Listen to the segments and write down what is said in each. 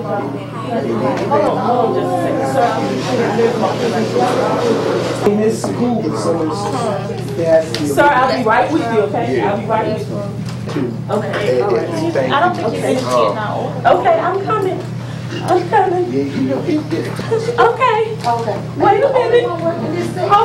In this school, sir, I'll be right with you, okay? I'll be right with you. Okay, all right. I don't think you're finished yet now. Okay, I'm coming. I'm coming. Okay. Wait a minute. Hold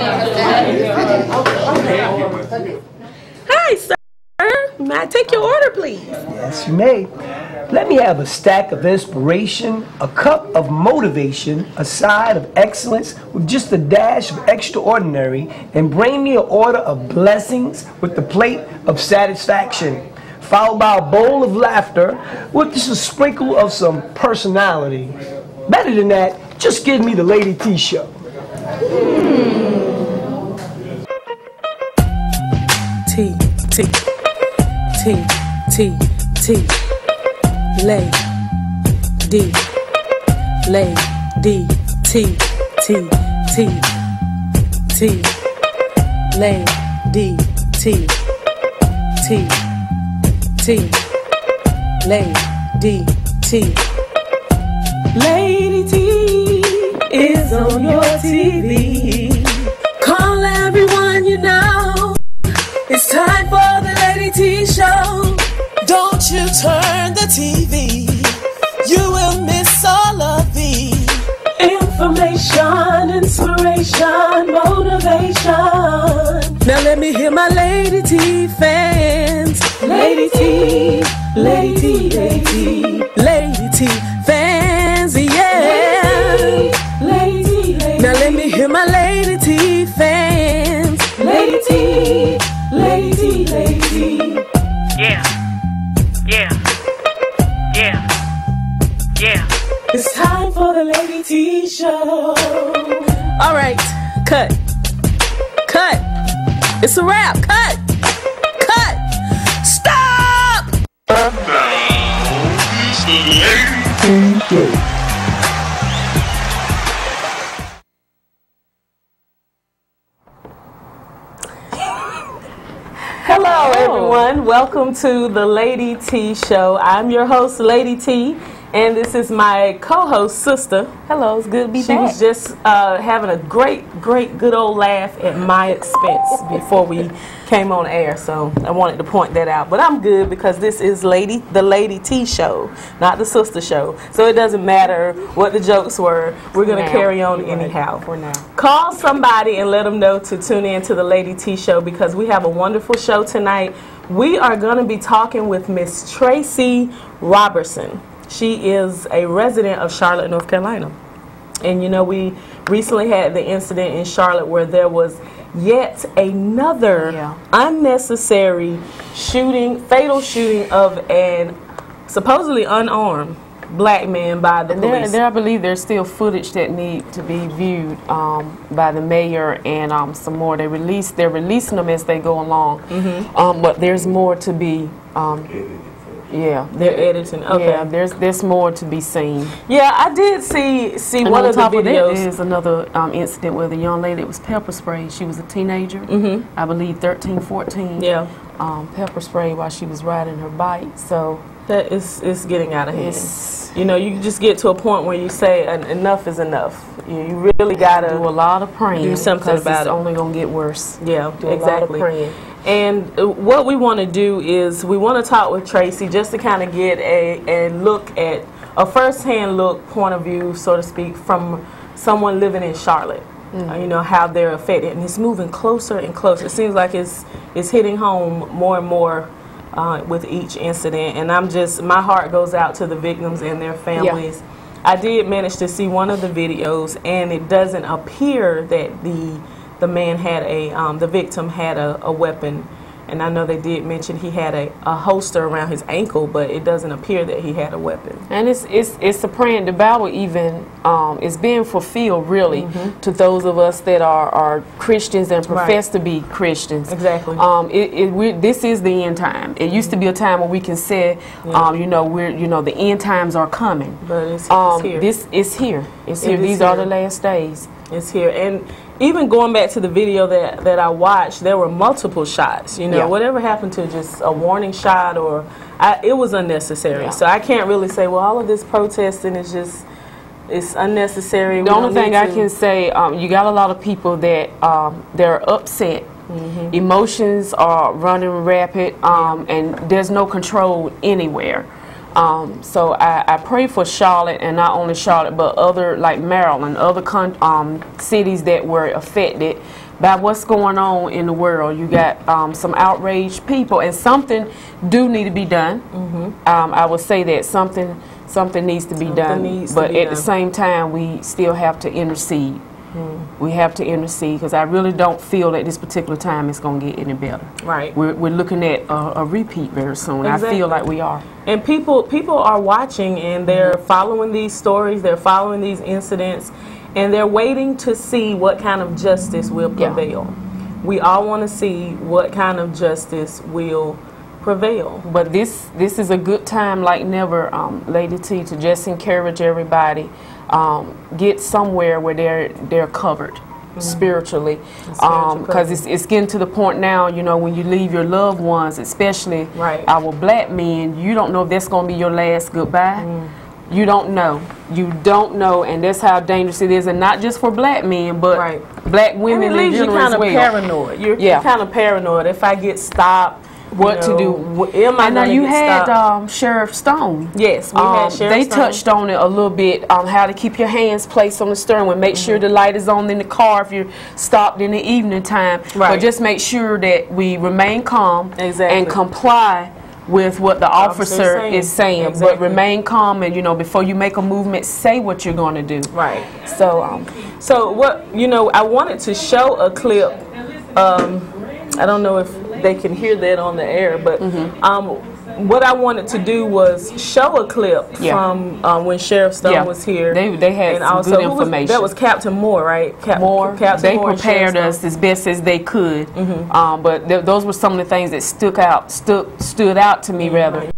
on. Hi, sir. May I take your order, please? Yes, you may. Let me have a stack of inspiration, a cup of motivation, a side of excellence with just a dash of extraordinary, and bring me an order of blessings with the plate of satisfaction, followed by a bowl of laughter with just a sprinkle of some personality. Better than that, just give me the Lady T show. T, T, T, T, T. Lay, D, lay, D, T, T, T, T, lay, D, T, T, T, lay, D, T. Lady T is on your TV. Call everyone you know. It's time for the Lady T show. Don't you turn the TV, you will miss all of the information, inspiration, motivation. Now let me hear my Lady T fans. Lady T, Lady T, Lady T, Lady T fans, yeah. Lady T, now let me hear my Lady T fans. Lady T, Lady T, Lady T. Yeah. Yeah, yeah, yeah. It's time for the Lady T show. All right, cut, cut. It's a wrap. Cut, cut. Stop. Now, it's the Lady T show. Hello, everyone. Welcome to the Lady T show. I'm your host, Lady T, and this is my co-host, Sister. Hello, it's good to be back. She was just having a great, good old laugh at my expense before we came on air, so I wanted to point that out. But I'm good because this is the Lady T show, not the Sister show. So it doesn't matter what the jokes were. We're going to carry on anyhow. For now. Call somebody and let them know to tune in to the Lady T show because we have a wonderful show tonight. We are going to be talking with Miss Tracy Robertson. She is a resident of Charlotte, North Carolina. And you know, we recently had the incident in Charlotte where there was yet another unnecessary shooting, fatal shooting of an supposedly unarmed black man by the police. I believe there's still footage that need to be viewed by the mayor and some more. They're releasing them as they go along. But there's more to be. They're editing. Okay. Yeah, there's more to be seen. Yeah, I did see and one of the videos. There's another incident where the young lady was pepper sprayed. She was a teenager, I believe 13, 14. Yeah. Pepper sprayed while she was riding her bike. So that is getting out of hand. You know, you just get to a point where you say enough is enough. You really gotta do a lot of praying. Do something about it's only gonna get worse. Yeah, do exactly. A lot of praying. And what we want to do is we want to talk with Tracy just to kind of get a look at a first-hand look, point of view, so to speak, from someone living in Charlotte. You know, how they're affected, and it's moving closer and closer. It seems like it's hitting home more and more with each incident, and my heart goes out to the victims and their families. Yeah. I did manage to see one of the videos, and it doesn't appear that the man had the victim had a weapon, and I know they did mention he had a holster around his ankle, but it doesn't appear that he had a weapon. And it's a praying. The Bible even is being fulfilled really to those of us that are Christians and profess to be Christians. Exactly. This is the end time. It used to be a time where we can say, you know, the end times are coming. But it's here. This is here. It's here. These are the last days. It's here. And even going back to the video that I watched, there were multiple shots. You know, whatever happened to just a warning shot, or it was unnecessary. Yeah. So I can't really say, well, all of this protesting is just, it's unnecessary. The only thing I can say, you got a lot of people that they're upset. Emotions are running rapid, and there's no control anywhere. So I pray for Charlotte, and not only Charlotte, but other, like Maryland, other cities that were affected by what's going on in the world. You got some outraged people, and something do need to be done. I would say that something needs to be done, but at the same time, we still have to intercede. We have to intercede, because I really don't feel that this particular time is going to get any better. Right. We're looking at a repeat very soon. Exactly. I feel like we are. And people are watching, and they're following these stories, they're following these incidents, and they're waiting to see what kind of justice will prevail. We all want to see what kind of justice will prevail. But this is a good time like never, Lady T, to just encourage everybody. Get somewhere where they're covered spiritually, because it's getting to the point now, you know, when you leave your loved ones, especially our black men, you don't know if that's going to be your last goodbye. You don't know, and that's how dangerous it is, and not just for black men, but black women in general as well. You're kind of paranoid. You're kind of paranoid. If I get stopped, what to do? Am I now you had Sheriff Stone. Yes, we had Sheriff Stone. They touched on it a little bit on how to keep your hands placed on the steering wheel. Make sure the light is on in the car if you're stopped in the evening time. But just make sure that we remain calm and comply with what the officer is saying. But remain calm, and before you make a movement, say what you're going to do. Right. So, so what I wanted to show a clip. I don't know if they can hear that on the air, but what I wanted to do was show a clip from when Sheriff Stone was here. They had some good information. That was Captain Moore, right? Captain Moore prepared us as best as they could. But those were some of the things that stood out to me, rather.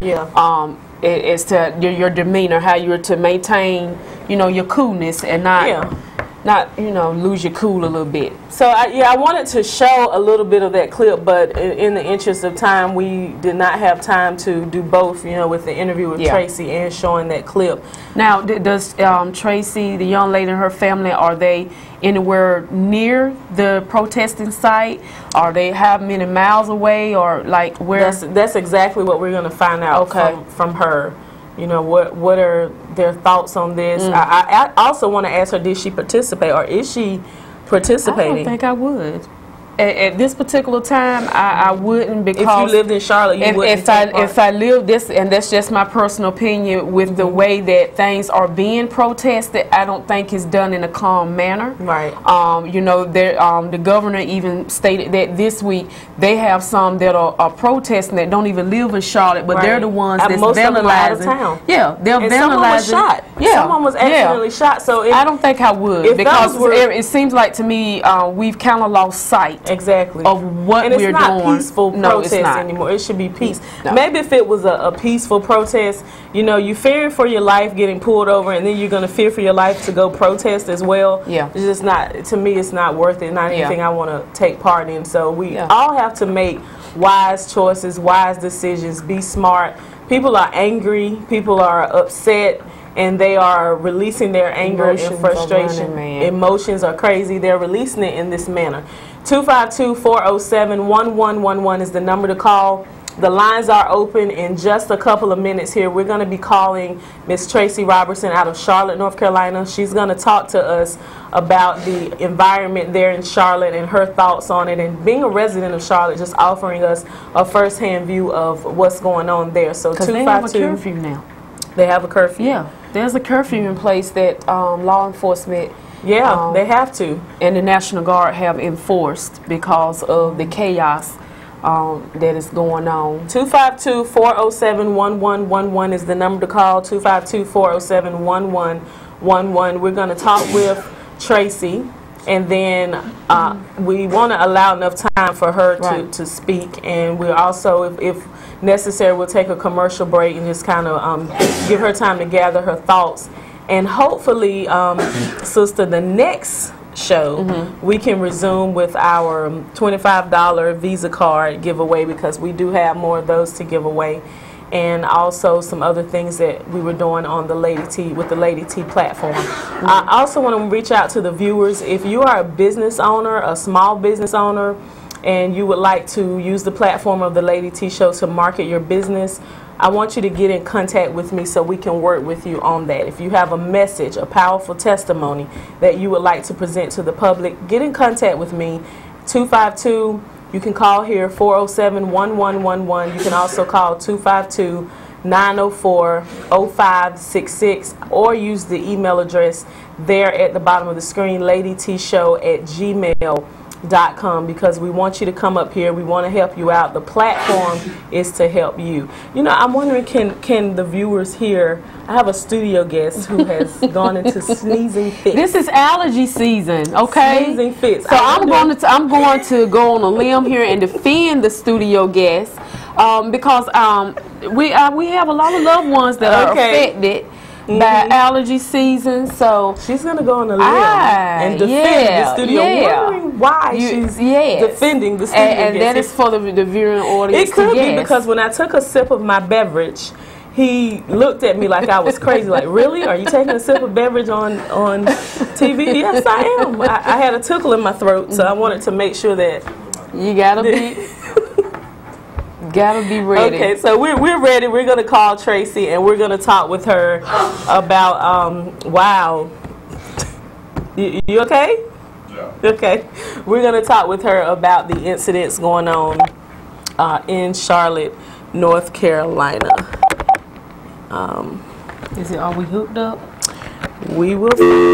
As to your demeanor, how you were to maintain, your coolness and not lose your cool a little bit. So I wanted to show a little bit of that clip, but in the interest of time, we did not have time to do both, with the interview with Tracy and showing that clip. Now, does Tracy, the young lady and her family, are they anywhere near the protesting site? Are they how many miles away, or like where? That's exactly what we're going to find out from her. What are their thoughts on this? I also want to ask her, did she participate, or is she participating? I don't think I would. At this particular time, I wouldn't, because if you lived in Charlotte, you wouldn't. If I lived this, and that's just my personal opinion, with the way that things are being protested, I don't think it's done in a calm manner. Right. The governor even stated that this week they have some that are protesting that don't even live in Charlotte, but they're the ones that's most vandalizing. Of them are out of town. Yeah, they're vandalizing. Someone was shot. Someone was accidentally shot. So I don't think I would, because it seems like to me we've kind of lost sight. Exactly. Of what we're doing. And it's not peaceful protest anymore. It should be peace. No. Maybe if it was a peaceful protest, you fearing for your life getting pulled over, and then you're going to fear for your life to go protest as well. Yeah. It's just not, to me, it's not worth it. Not anything I want to take part in. So we all have to make wise choices, wise decisions, be smart. People are angry. People are upset. And they are releasing their anger and frustration. Emotions are crazy. They're releasing it in this manner. 252-407-1111 is the number to call. The lines are open in just a couple of minutes here. We're going to be calling Miss Tracy Robertson out of Charlotte, North Carolina. She's going to talk to us about the environment there in Charlotte and her thoughts on it, and being a resident of Charlotte, just offering us a first-hand view of what's going on there. So 252. They have a curfew now. They have a curfew. Yeah, there's a curfew in place that law enforcement. Yeah, they have to. And the National Guard have enforced because of the chaos that is going on. 252-407-1111 is the number to call. 252-407-1111. We're going to talk with Tracy, and then we want to allow enough time for her to speak. And we'll also, if necessary, we'll take a commercial break and just kind of give her time to gather her thoughts. And hopefully, Sister, the next show, we can resume with our $25 Visa card giveaway, because we do have more of those to give away. and also some other things that we were doing on the Lady T with the Lady T platform. I also want to reach out to the viewers. If you are a business owner, a small business owner, and you would like to use the platform of the Lady T Show to market your business, I want you to get in contact with me so we can work with you on that. If you have a message, a powerful testimony that you would like to present to the public, get in contact with me. 252, you can call here, 407-1111. You can also call 252-904-0566, or use the email address there at the bottom of the screen, ladytshow@gmail.com, because we want you to come up here. We want to help you out. The platform is to help you. You know, I'm wondering, can the viewers hear? I have a studio guest who has gone into sneezing fits. This is allergy season, okay? Sneezing fits. So I'm going to go on a limb here and defend the studio guest, because we have a lot of loved ones that are affected by allergy season. So she's gonna go on a limb and defend the studio. Wondering why she's defending the studio. And that is for the viewing audience. It could be because when I took a sip of my beverage, he looked at me like I was crazy. Like, really? Are you taking a sip of beverage on TV? Yes, I am. I had a tickle in my throat, so I wanted to make sure that you gotta be ready. Okay, so we're ready. We're gonna call Tracy and we're gonna talk with her about wow. You okay? Yeah. Okay. We're gonna talk with her about the incidents going on in Charlotte, North Carolina. Are we hooked up? We will.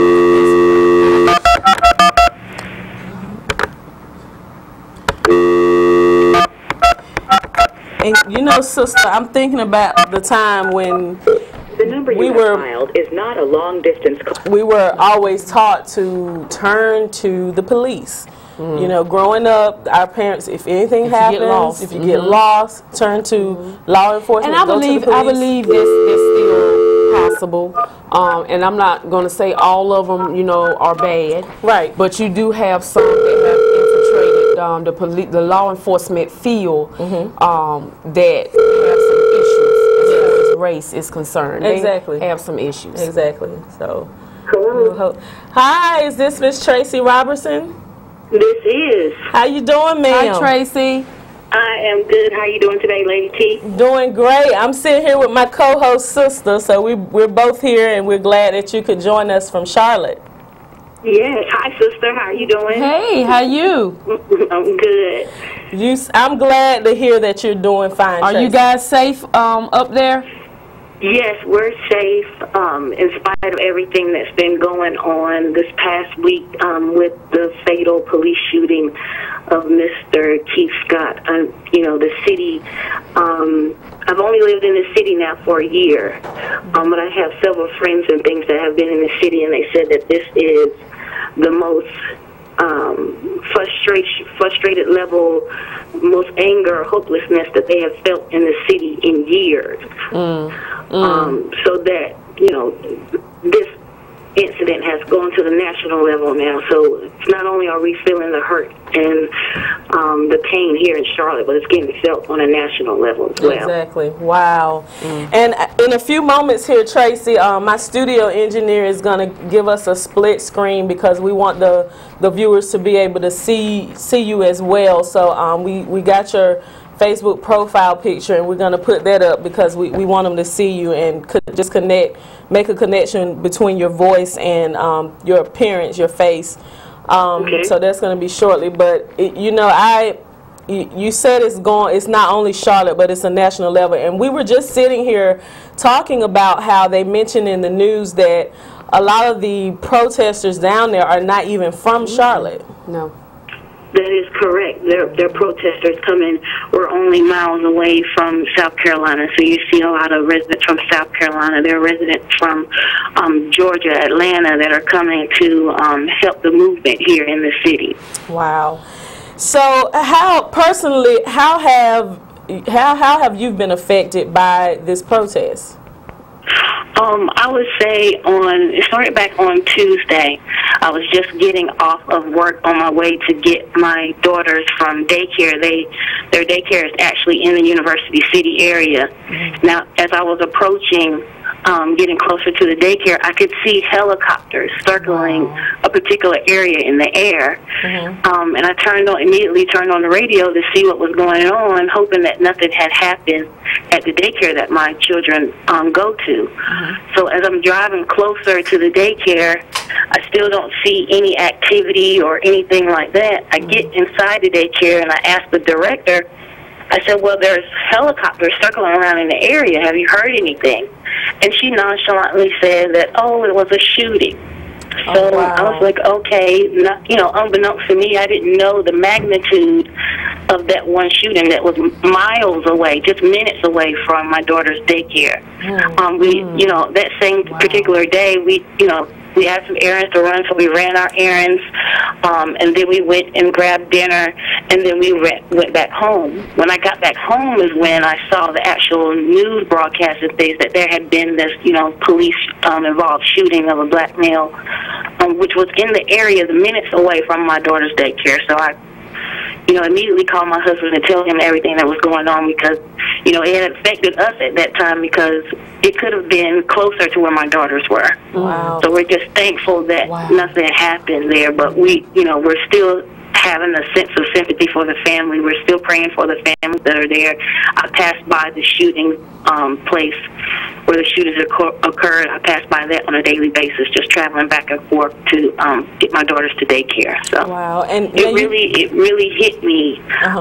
And you know, sister, I'm thinking about the time when the number you have dialed is not a long distance call. We were always taught to turn to the police. You know, growing up, our parents, if anything happens, if you get lost, turn to law enforcement. And I believe this is still possible. And I'm not going to say all of them, you know, are bad. Right. But you do have some that have infiltrated the law enforcement field that have some issues as far as race is concerned. Exactly. They have some issues. Exactly. So. Hello. Hi, is this Miss Tracy Robertson? This is. How you doing, ma'am? Hi, Tracy. I am good. How you doing today, Lady T? Doing great. I'm sitting here with my co-host sister, so we're both here, and we're glad that you could join us from Charlotte. Yes. Hi, sister. How you doing? Hey, how you? I'm good. I'm glad to hear that you're doing fine. Are Tracy. you guys safe up there? Yes, we're safe in spite of everything that's been going on this past week with the fatal police shooting of Mr. Keith Scot. You know, the city, I've only lived in the city now for a year, but I have several friends and things that have been in the city, and they said that this is the most frustrated level, most anger, hopelessness that they have felt in the city in years. So that, you know, this incident has gone to the national level now. So it's not only are we feeling the hurt and the pain here in Charlotte, but it's getting felt on a national level as well. Exactly. Wow. And in a few moments here, Tracy, my studio engineer is going to give us a split screen because we want the viewers to be able to see you as well. So we got your Facebook profile picture, and we're going to put that up because we want them to see you and just make a connection between your voice and your appearance, your face. So that's going to be shortly. But you know, you said it's not only Charlotte, but it's a national level. And we were just sitting here talking about how they mentioned in the news that a lot of the protesters down there are not even from Charlotte. No. That is correct. They're protesters coming. We're only miles away from South Carolina, so you see a lot of residents from South Carolina. There are residents from Georgia, Atlanta that are coming to help the movement here in the city. Wow. So, how have you been affected by this protest? I would say it started back on Tuesday. I was just getting off of work on my way to get my daughters from daycare. Their daycare is actually in the University City area. Now, as I was approaching, getting closer to the daycare, I could see helicopters circling a particular area in the air. And I immediately turned on the radio to see what was going on, hoping that nothing had happened at the daycare that my children go to. So as I'm driving closer to the daycare, I still don't see any activity or anything like that. I get inside the daycare and I ask the director, I said, well, there's helicopters circling around in the area. Have you heard anything? And she nonchalantly said that, oh, it was a shooting. So I was like, okay, unbeknownst to me, I didn't know the magnitude of that one shooting that was miles away, just minutes away from my daughter's daycare. That same particular day, we had some errands to run, so we ran our errands, and then we went and grabbed dinner, and then we went back home. When I got back home is when I saw the actual news broadcast and things that there had been this, police-involved shooting of a black male, which was in the area, the minutes away from my daughter's daycare. So I immediately called my husband and tell him everything that was going on because, it had affected us at that time because it could have been closer to where my daughters were. Wow. So we're just thankful that nothing happened there, but we're still having a sense of sympathy for the family. We're still praying for the families that are there. I passed by the shooting place where the shootings occurred. I pass by that on a daily basis, just traveling back and forth to get my daughters to daycare. So and it really hit me,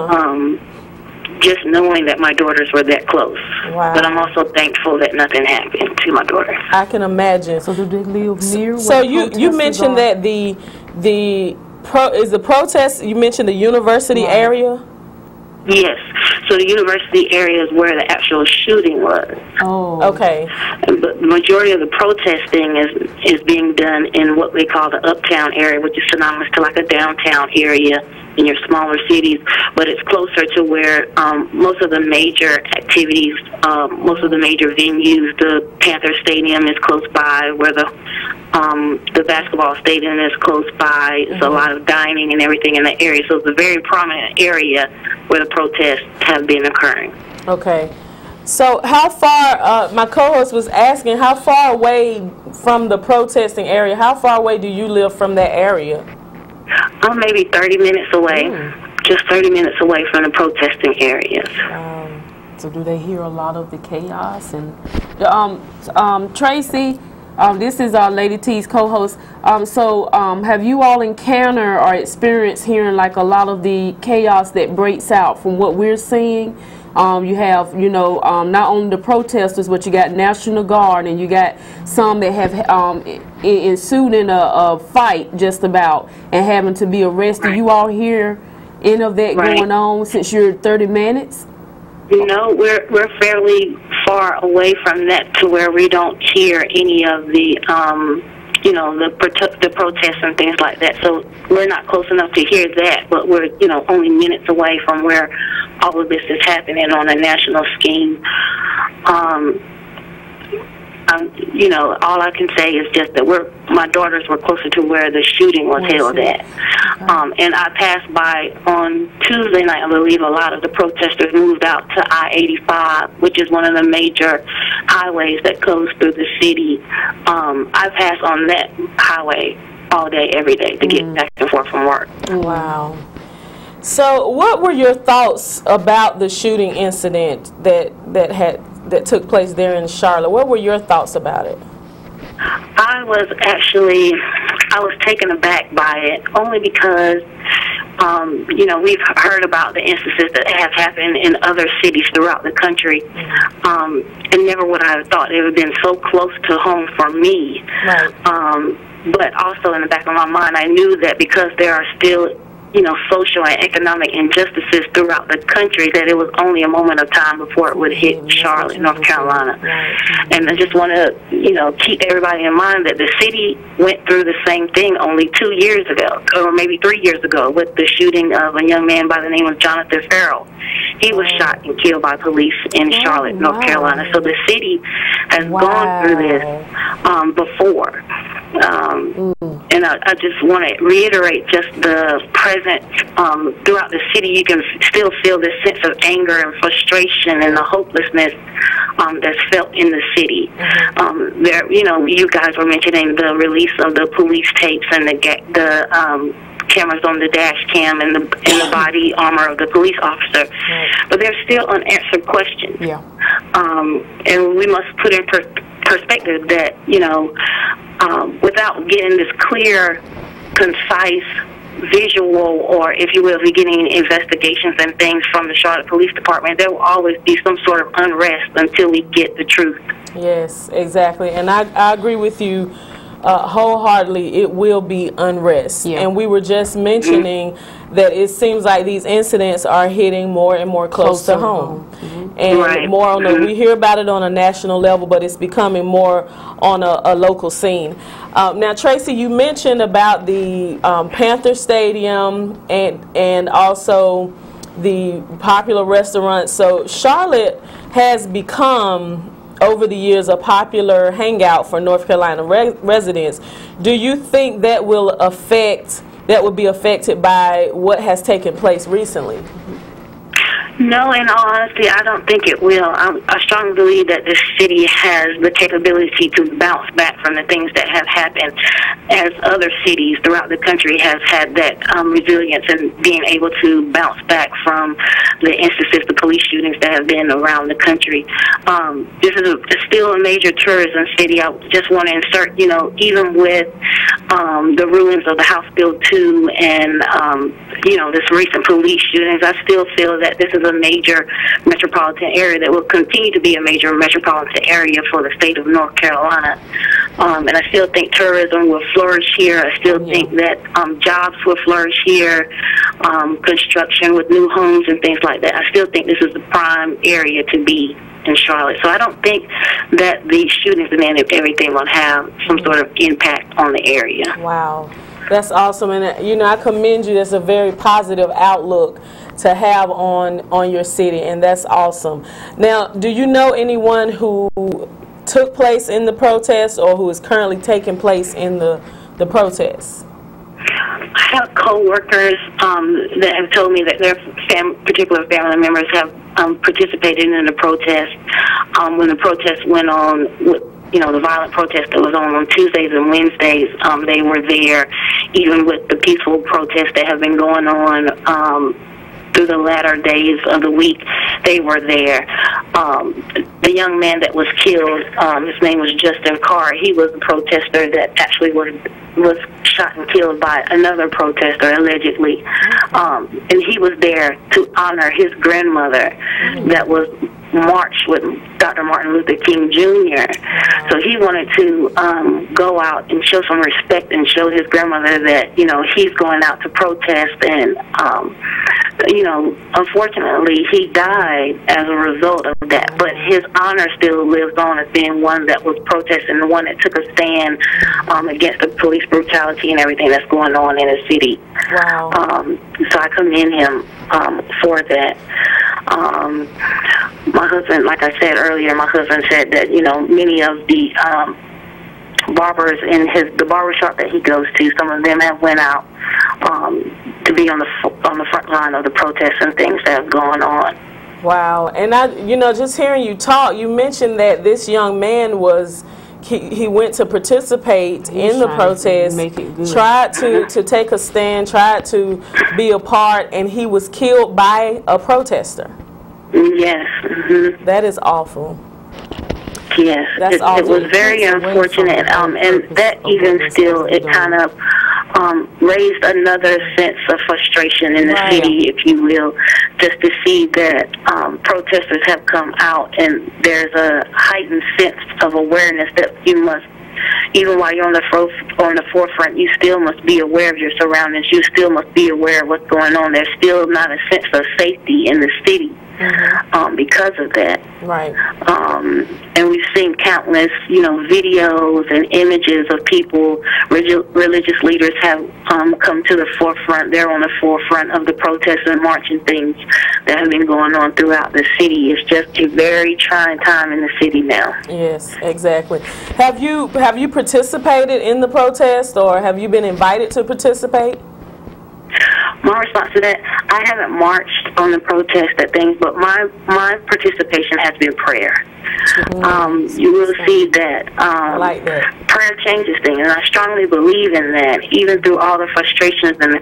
just knowing that my daughters were that close. But I'm also thankful that nothing happened to my daughters. I can imagine. So do they live near? So you mentioned that the protest. You mentioned the university area. Yes. So the university area is where the actual shooting was. Oh. Okay. But the majority of the protesting is being done in what they call the uptown area, which is synonymous to like a downtown area in your smaller cities. But it's closer to where most of the major activities, most of the major venues, the Panther Stadium is close by, where the basketball stadium is close by. It's a lot of dining and everything in the area. So it's a very prominent area where the protests have been occurring. Okay. So how far, my co-host was asking, how far away from the protesting area, how far away do you live from that area? I'm maybe 30 minutes away, just 30 minutes away from the protesting areas. So do they hear a lot of the chaos? And Tracy, this is Lady T's co-host. Have you all encountered or experienced hearing like a lot of the chaos that breaks out from what we're seeing? You have, not only the protesters, but you got National Guard, and you got some that have ensued in a fight just about and having to be arrested. You all hear any of that going on since you're 30 minutes? No, we're fairly far away from that to where we don't hear any of the the protests and things like that. So we're not close enough to hear that, but we're only minutes away from where all of this is happening on a national scheme. All I can say is just that my daughters were closer to where the shooting was held at. And I passed by on Tuesday night, I believe a lot of the protesters moved out to I-85, which is one of the major highways that goes through the city. I pass on that highway all day, every day to get back and forth from work. Wow. So what were your thoughts about the shooting incident that took place there in Charlotte? What were your thoughts about it? I was taken aback by it, only because, we've heard about the instances that have happened in other cities throughout the country, and never would I have thought it would have been so close to home for me. Right. But also in the back of my mind, I knew that because there are still social and economic injustices throughout the country, that it was only a moment of time before it would hit Charlotte, North Carolina. And I just want to, keep everybody in mind that the city went through the same thing only 2 years ago, or maybe 3 years ago, with the shooting of a young man by the name of Jonathan Farrell. He was shot and killed by police in Charlotte, North Carolina. So the city has gone through this before. And I just want to reiterate just the presence throughout the city. You can still feel this sense of anger and frustration and the hopelessness that's felt in the city. There, you guys were mentioning the release of the police tapes and the cameras on the dash cam and the body armor of the police officer, but there's still unanswered questions. And we must put in perspective that without getting this clear, concise visual, or if you will, beginning investigations and things from the Charlotte Police Department, there will always be some sort of unrest until we get the truth. Yes, exactly. And I agree with you wholeheartedly. It will be unrest. And we were just mentioning that it seems like these incidents are hitting more and more close to home. And more on we hear about it on a national level, but it's becoming more on a local scene. Now, Tracy, you mentioned about the Panther Stadium and also the popular restaurant. So Charlotte has become, over the years, a popular hangout for North Carolina residents. Do you think that will be affected by what has taken place recently? No, in all honesty, I don't think it will. I strongly believe that this city has the capability to bounce back from the things that have happened, as other cities throughout the country have had that resilience and being able to bounce back from the instances, the police shootings that have been around the country. This is still a major tourism city. I just want to insert, even with the rulings of the House Bill 2 and, this recent police shootings, I still feel that this is a major metropolitan area that will continue to be a major metropolitan area for the state of North Carolina. And I still think tourism will flourish here. I still think that jobs will flourish here, construction with new homes and things like that. I still think this is the prime area to be in Charlotte. So I don't think that the shootings and everything will have some sort of impact on the area. Wow. That's awesome. And, I commend you. That's a very positive outlook to have on your city, and that's awesome. Now, do you know anyone who took place in the protest or who is currently taking place in the protests? I have co-workers that have told me that their particular family members have participated in the protest. When the protest went on, the violent protest that was on Tuesdays and Wednesdays, they were there. Even with the peaceful protests that have been going on through the latter days of the week, they were there. The young man that was killed, his name was Justin Carr. He was a protester that actually was shot and killed by another protester, allegedly. And he was there to honor his grandmother that was marched with Dr. Martin Luther King Jr. So he wanted to go out and show some respect and show his grandmother that, he's going out to protest. And, unfortunately, he died as a result of that. But his honor still lives on as being one that was protesting, the one that took a stand against the police brutality and everything that's going on in the city. Wow. So I commend him for that. My husband, like I said earlier, my husband said that, many of the barbers in the barbershop that he goes to, some of them have went out to be on the front line of the protests and things that have gone on. Wow. And just hearing you talk, you mentioned that this young man he went to participate in the protest, tried to take a stand, tried to be a part, and he was killed by a protester. Yes. That is awful. Yes, it was very unfortunate, and that even still, it kind of raised another sense of frustration in the city, if you will, just to see that protesters have come out, and there's a heightened sense of awareness that you must, even while you're on the forefront, you still must be aware of your surroundings. You still must be aware of what's going on. There's still not a sense of safety in the city because of that. Right. And we've seen countless, videos and images of people. Religious leaders have come to the forefront. They're on the forefront of the protests and marching things that have been going on throughout the city. It's just a very trying time in the city now. Yes, exactly. Have you participated in the protest, or have you been invited to participate? My response to that, I haven't marched on the protest at things, but my participation has been prayer. You will see that, I like that prayer changes things, and I strongly believe in that. Even through all the frustrations and the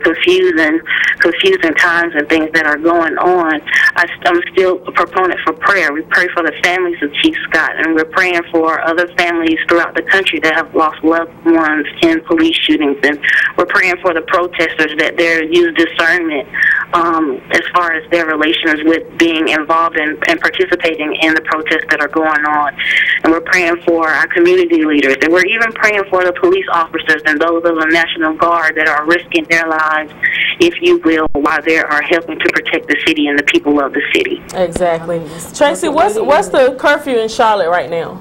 confusing times and things that are going on, I'm still a proponent for prayer. We pray for the families of Chief Scot, and we're praying for other families throughout the country that have lost loved ones in police shootings, and we're praying for the protesters that they use discernment as far as their relations with being involved and participating in the protests that are going on. And we're praying for our community leaders, and we're even praying for the police officers and those of the National Guard that are risking their lives, if you will, while they are helping to protect the city and the people of the city. Exactly. Tracy, what's the curfew in Charlotte right now?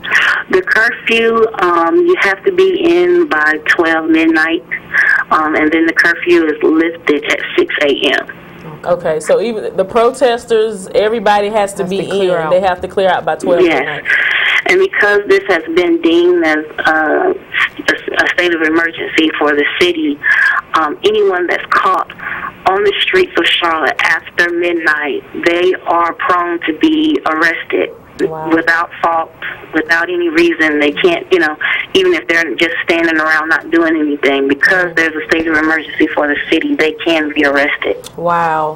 The curfew, you have to be in by 12 midnight, and then the curfew is lifted at 6 a.m. Okay, so even the protesters, everybody has to be in. They have to clear out by 12 midnight. And because this has been deemed as a state of emergency for the city, anyone that's caught on the streets of Charlotte after midnight, they are prone to be arrested. Wow. Without fault, without any reason. They can't, even if they're just standing around not doing anything, because there's a state of emergency for the city, they can be arrested. Wow.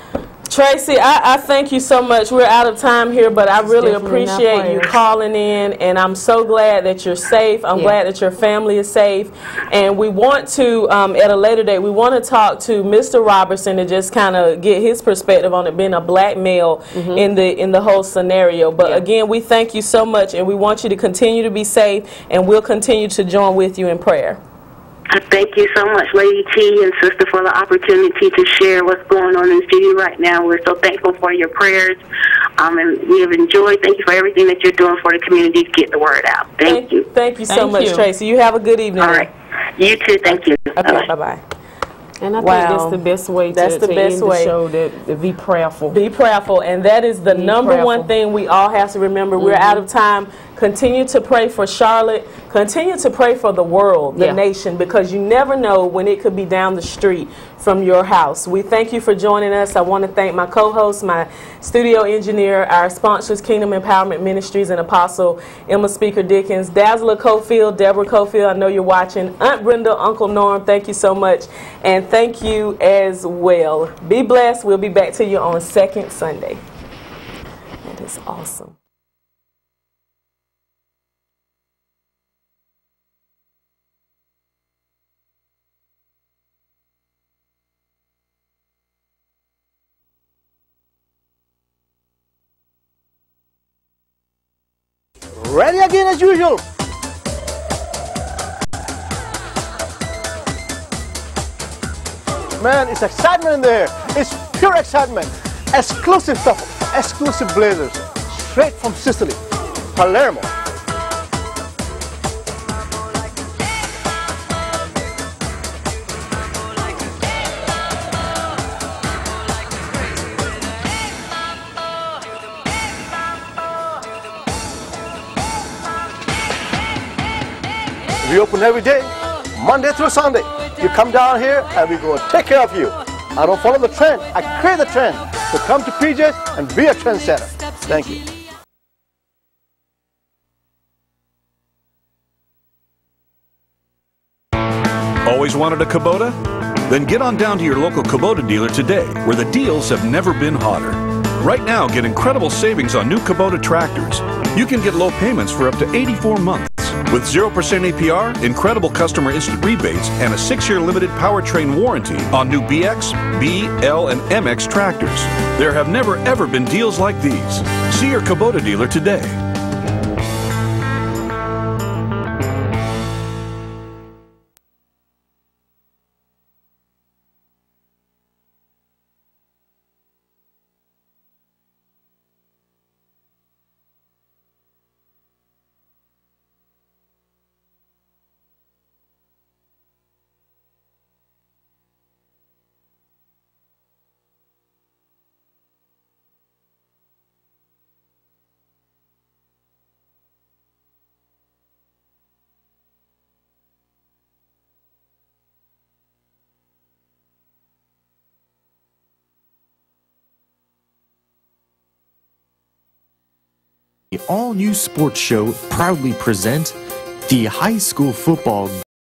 Tracy, I thank you so much. We're out of time here, but I really appreciate you calling in, and I'm so glad that you're safe. I'm glad that your family is safe. And we want to, at a later date, we want to talk to Mr. Robertson to just kind of get his perspective on it being a black male in the whole scenario. But again, we thank you so much, and we want you to continue to be safe, and we'll continue to join with you in prayer. Thank you so much, Lady T and Sister, for the opportunity to share what's going on in the city right now. We're so thankful for your prayers, and we have enjoyed. Thank you for everything that you're doing for the community to get the word out. Thank you. Thank you so much, Tracy. You have a good evening. All right. You too. Thank you. Okay, bye-bye. And I think that's the best way to end the show, to be prayerful. Be prayerful, and that is the number one thing we all have to remember. We're out of time. Continue to pray for Charlotte. Continue to pray for the world, the nation, because you never know when it could be down the street from your house. We thank you for joining us. I want to thank my co-host, my studio engineer, our sponsors, Kingdom Empowerment Ministries and Apostle Emma Speaker Dickens, Dazzler Cofield, Deborah Cofield, I know you're watching, Aunt Brenda, Uncle Norm, thank you so much, and thank you as well. Be blessed. We'll be back to you on Second Sunday. That is awesome. Ready again as usual. Man, it's excitement in there. It's pure excitement. Exclusive stuff, exclusive blazers, straight from Sicily, Palermo. We open every day, Monday through Sunday. You come down here and we go take care of you. I don't follow the trend, I create the trend. So come to PJ's and be a trendsetter. Thank you. Always wanted a Kubota? Then get on down to your local Kubota dealer today, where the deals have never been hotter. Right now, get incredible savings on new Kubota tractors. You can get low payments for up to 84 months. With 0% APR, incredible customer instant rebates, and a 6-year limited powertrain warranty on new BX, B, L, and MX tractors. There have never ever been deals like these. See your Kubota dealer today. The all-new sports show proudly present the high school football